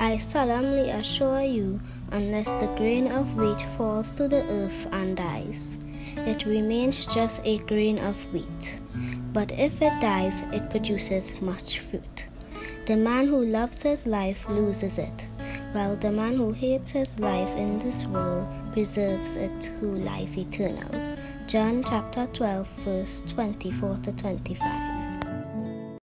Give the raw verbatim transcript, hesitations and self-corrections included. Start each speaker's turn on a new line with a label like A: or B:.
A: I solemnly assure you, unless the grain of wheat falls to the earth and dies, it remains just a grain of wheat. But if it dies, it produces much fruit. The man who loves his life loses it, while the man who hates his life in this world preserves it to life eternal. John chapter twelve, verse twenty-four to twenty-five.